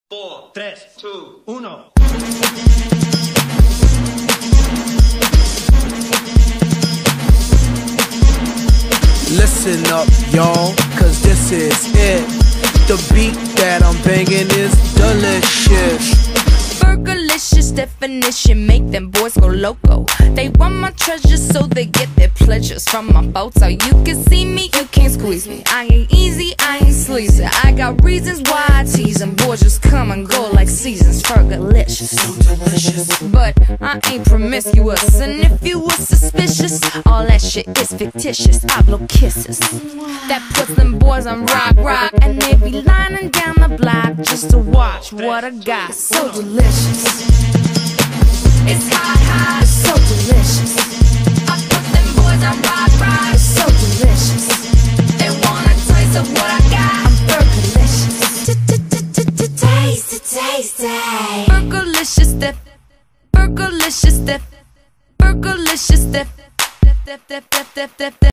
4, 3, 2, 1. Listen up, y'all, cause this is it. The beat that I'm banging is delicious. Burgerlicious definition, make them boys go loco. They want my treasures so they get their pleasures from my photo. You can see me, you can't squeeze me. I ain't easy, I ain't sleazy. I got reasons why I tease them. Boys just come and go like seasons. Burgerlicious, so delicious. But I ain't promiscuous, and if you were suspicious, all that shit is fictitious. I blow kisses that puts them boys on rock, and they be lining down the block just to watch what I got. So delicious. It's hot, so delicious. I put them boys on rock, so delicious. They wanna taste of what I got. I'm burgerlicious. Taste it. Burgerlicious dip. Burgerlicious dip. Burgerlicious dip.